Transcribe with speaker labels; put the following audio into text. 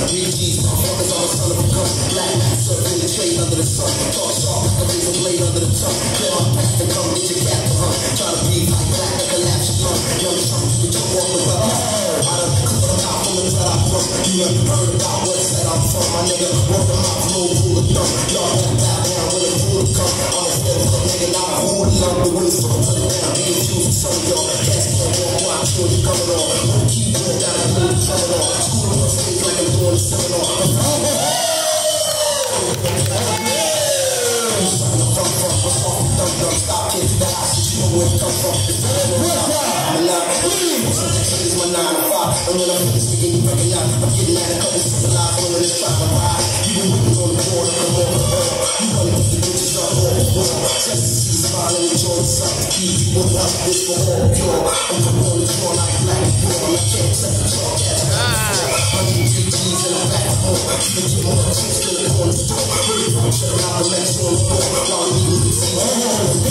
Speaker 1: Big G's, motherfuckers, I'm a son of a gun. Black man, surfing the trade under the sun. Talk sharp, like a razor blade under the tongue. Clear my path and come get your cap to hunt. Try to breathe like black, like collapse your lung. Young Trump, you can jump off the rubber. I done cut them out from the blood I from. You done heard about what set I'm from. My nigga, work them out, no rule of thumb. Y'all better bow down when the rule come. I'm a fair fuck nigga, not a whole lump. The way it's all turn down, be confused with some of y'all. Cats can't walk while I'm sure you're coming on. On the keyboard, gotta do the coming on. School on stage like I'm doing the seminar. Stop kids to the house, you know where it come from. It's the I'm not it's my 9 to 5. And when I'm finished speaking, you recognize I'm getting at it, cause it's super live when it's trying to ride. You been whipping on the board, come on the earth. You wanna get the bitches up on the wall. Just to see the smile and enjoy the sight. To keep people up, this for all pure. I'm putting on the floor like black and pure. I can't accept the chalk as I 103 G's in the back home. You can get more chicks than the corner store. Really from shutting out the mess on the floor. While we leave the seats.